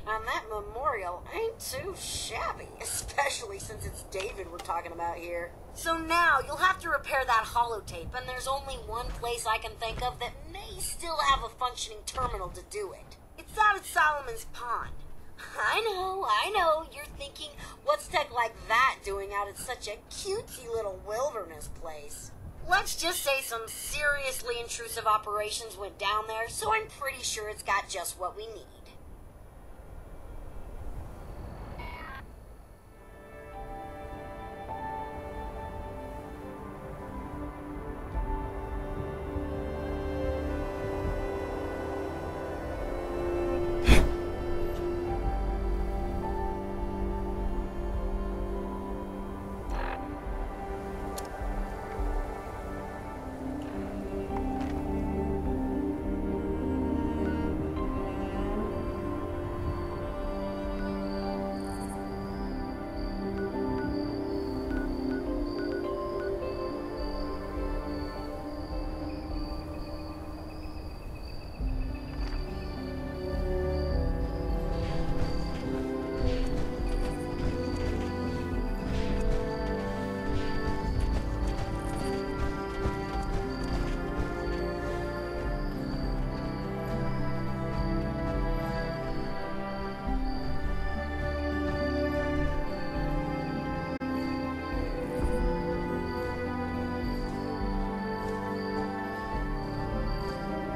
And that memorial ain't too shabby, especially since it's David we're talking about here. So now you'll have to repair that holotape, and there's only one place I can think of that may still have a functioning terminal to do it. It's out at Solomon's Pond. I know, you're thinking, what's tech like that doing out at such a cutesy little wilderness place? Let's just say some seriously intrusive operations went down there, so I'm pretty sure it's got just what we need.